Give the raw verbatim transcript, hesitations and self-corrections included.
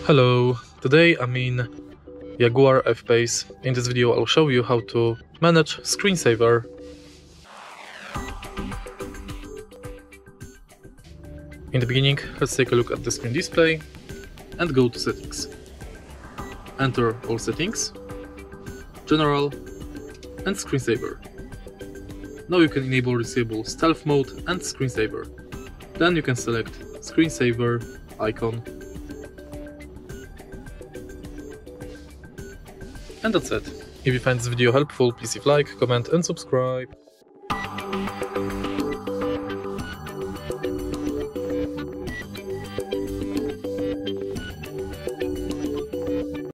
Hello, today I'm in Jaguar F-Pace. In this video I'll show you how to manage screensaver. In the beginning, let's take a look at the screen display and go to settings. Enter all settings, general and screensaver. Now you can enable or disable stealth mode and screensaver. Then you can select screensaver icon. And that's it. If you find this video helpful, please leave a like, comment and subscribe.